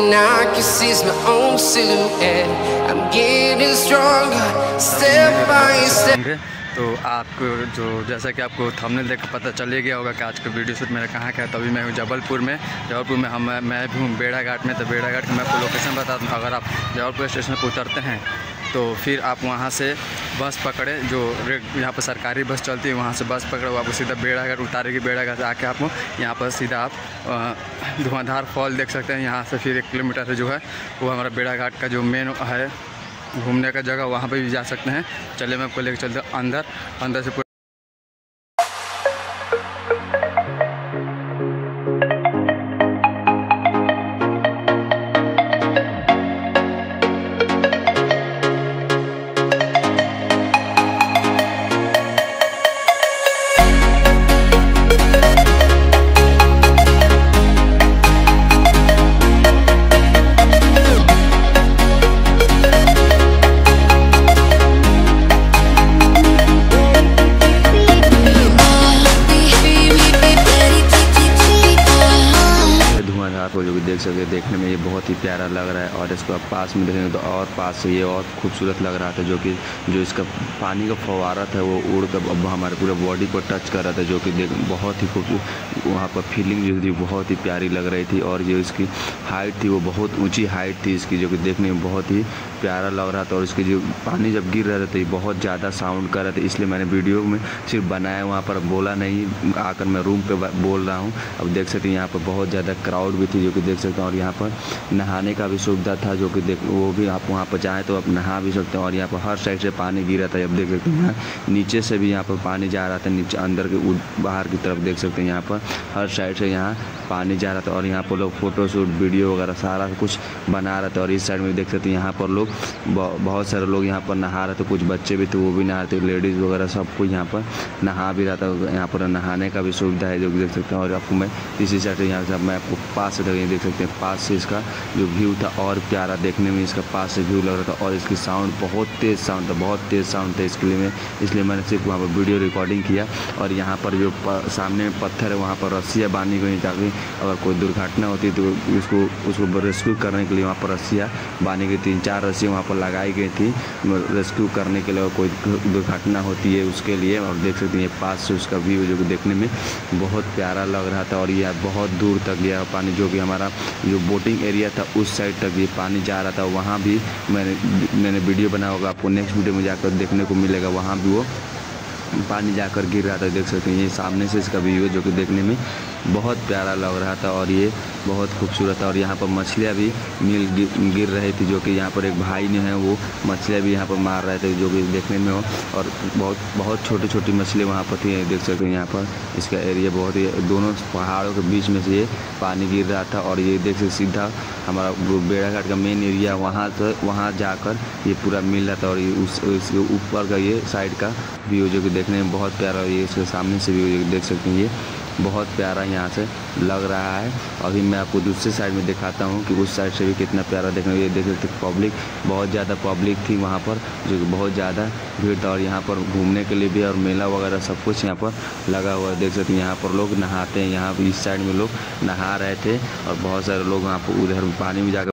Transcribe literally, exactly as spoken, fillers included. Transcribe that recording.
and I can see my own silhouette. I'm getting stronger, step by step. तो आपको जो जैसा कि आपको थंबनेल देख कर पता चल ही गया होगा कि आज का वीडियो शूट मेरा कहाँ का है। तभी मैं हूँ जबलपुर में। जबलपुर में हम मैं भी हूँ बेड़ा घाट में। तो बेड़ा घाट की मैं आपको लोकेशन बता दूँ। अगर आप जबलपुर स्टेशन पर उतरते हैं तो फिर आप वहाँ से बस पकड़े, जो रेड यहाँ पर सरकारी बस चलती है, वहाँ से बस पकड़े, वो आपको सीधा बेड़ा घाट उतारेगी। बेड़ा घाट से आके आपको यहाँ पर सीधा आप धुआंधार फॉल देख सकते हैं। यहाँ से फिर एक किलोमीटर से जो है वो हमारा बेड़ा घाट का जो मेन है घूमने का जगह, वहाँ पे भी जा सकते हैं। चलिए मैं आपको लेकर चलते हैं अंदर। अंदर से आपको जो देख सकते हैं, देखने में ये बहुत ही प्यारा लग रहा है। और इसको आप पास में देखेंगे तो और पास से ये और खूबसूरत लग रहा था, जो कि जो इसका पानी का फव्वारा था वो उड़ कर अब हमारे पूरे बॉडी को टच कर रहा था, जो कि देख बहुत ही खूबसूरत वहाँ पर फीलिंग जो थी बहुत ही प्यारी लग रही थी। और जो इसकी हाइट थी वो बहुत ऊँची हाइट थी इसकी, जो कि देखने में बहुत ही प्यारा लग रहा था। और इसकी जो पानी जब गिर रहा था तो ये बहुत ज़्यादा साउंड कर रहा था, इसलिए मैंने वीडियो में सिर्फ बनाया, वहाँ पर बोला नहीं। आकर मैं रूम पे बोल रहा हूँ। अब देख सकते हैं यहाँ पर बहुत ज़्यादा क्राउड भी थी, जो कि देख सकते हैं। और यहाँ पर नहाने का भी सुविधा था, जो कि देख वो भी आप वहाँ पर जाएँ तो आप नहा भी सकते हैं। और यहाँ पर हर साइड से पानी गिर रहा था। अब देख सकते हैं यहाँ नीचे से भी यहाँ पर पानी जा रहा था, नीचे अंदर के बाहर की तरफ देख सकते हैं यहाँ पर हर साइड से यहाँ पानी जा रहा था। और यहाँ पर लोग फ़ोटोशूट वीडियो वगैरह सारा कुछ बना रहे थे। और इस साइड में देख सकते हैं यहाँ पर लोग बहुत सारे लोग यहाँ पर नहा रहे थे, कुछ बच्चे भी थे वो भी नहा रहे थे, लेडीज़ वगैरह सब कुछ यहाँ पर नहा भी रहा था। यहाँ पर नहाने का भी सुविधा है, जो कि देख सकते हैं। और आपको मैं इसी साइड से यहाँ से मैं आपको पास से देख सकते हैं, पास से इसका जो व्यू था और प्यारा देखने में इसका पास से व्यू लग रहा था। और इसकी साउंड बहुत तेज़ साउंड था, बहुत तेज़ साउंड था। इसके लिए मैं इसलिए मैंने सिर्फ वहाँ पर वीडियो रिकॉर्डिंग किया। और यहाँ पर जो सामने में पत्थर है वहाँ पर रस्सियाँ बांधी गई, ताकि अगर कोई दुर्घटना होती तो उसको उसको रेस्क्यू करने के लिए वहाँ पर रस्सियाँ बांधी गई, तीन चार रस्सियाँ वहाँ पर लगाई गई थी रेस्क्यू करने के लिए, और कोई दुर्घटना होती है उसके लिए। और देख सकते हैं पास से उसका व्यू जो कि देखने में बहुत प्यारा लग रहा था। और ये बहुत दूर तक गया पानी, जो कि हमारा जो बोटिंग एरिया था उस साइड तक ये पानी जा रहा था। वहाँ भी मैंने मैंने वीडियो बनाया होगा, आपको नेक्स्ट वीडियो में जाकर देखने को मिलेगा। वहाँ भी वो पानी जाकर गिर रहा था, देख सकते हैं। ये सामने से इसका व्यू है, जो कि देखने में बहुत प्यारा लग रहा था और ये बहुत खूबसूरत था। और यहाँ पर मछलियाँ भी मिल गिर रही थी, जो कि यहाँ पर एक भाई ने है वो मछलियाँ भी यहाँ पर मार रहे थे, जो कि देखने में हो। और बहुत बहुत छोटी छोटी मछली वहाँ पर थी, देख सकते हैं। यहाँ पर इसका एरिया बहुत ही दोनों पहाड़ों के बीच में से ये पानी गिर रहा था। और ये देख सकते सीधा हमारा बेड़ा घाट का मेन एरिया वहाँ से वहाँ जाकर ये पूरा मिल रहा था। और ये उस इसके ऊपर का ये साइड का व्यू जो कि देखने में बहुत प्यारा, ये इसके सामने से व्यू देख सकते हैं, ये बहुत प्यारा यहाँ से लग रहा है। अभी मैं आपको दूसरे साइड में दिखाता हूँ कि उस साइड से भी कितना प्यारा देखने ये देख सकते पब्लिक बहुत ज़्यादा पब्लिक थी वहाँ पर, जो कि बहुत ज़्यादा भीड़ था। और यहाँ पर घूमने के लिए भी और मेला वगैरह सब कुछ यहाँ पर लगा हुआ है, देख सकते हैं। यहाँ पर लोग नहाते हैं, यहाँ इस साइड में लोग नहा रहे थे और बहुत सारे लोग वहाँ पर उधर पानी में जाकर